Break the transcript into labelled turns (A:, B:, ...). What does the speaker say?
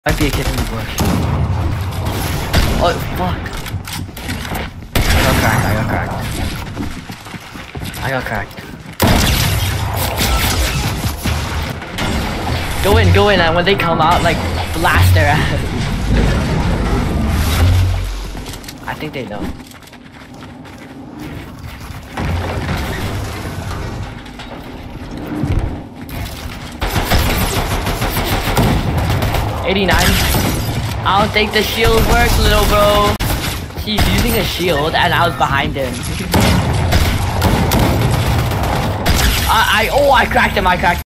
A: Might be a kid in the bush. Oh fuck! I got cracked. Go in, and when they come out, like, blast their ass. I think they know. '89. I don't think the shield works, little bro. He's using a shield, and I was behind him. I cracked him.